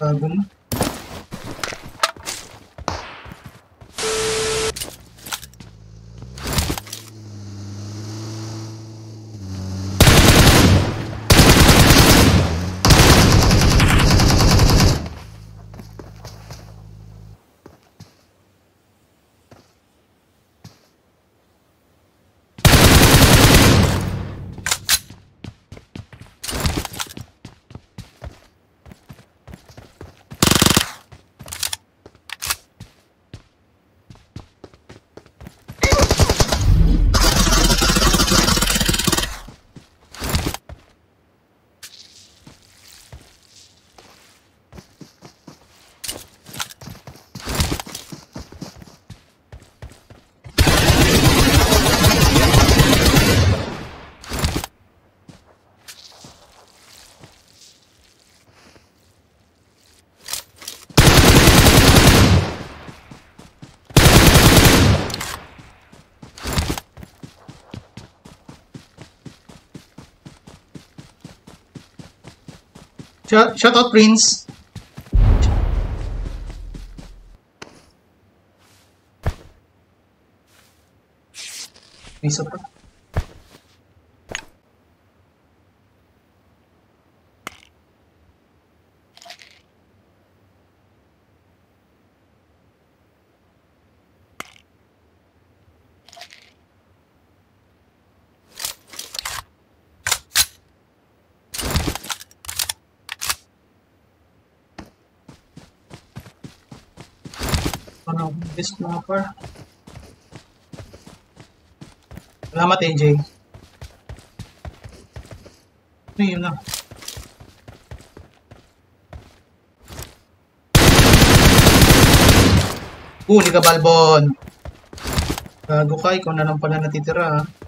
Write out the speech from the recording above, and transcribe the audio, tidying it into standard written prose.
Gago mo. Shout out, Prince. May isa pa. Ano, best mapper. Salamat, AJ. Ano yun na? Huli ka, Balbon. Gago ka, ikaw na lang pala natitira, ha?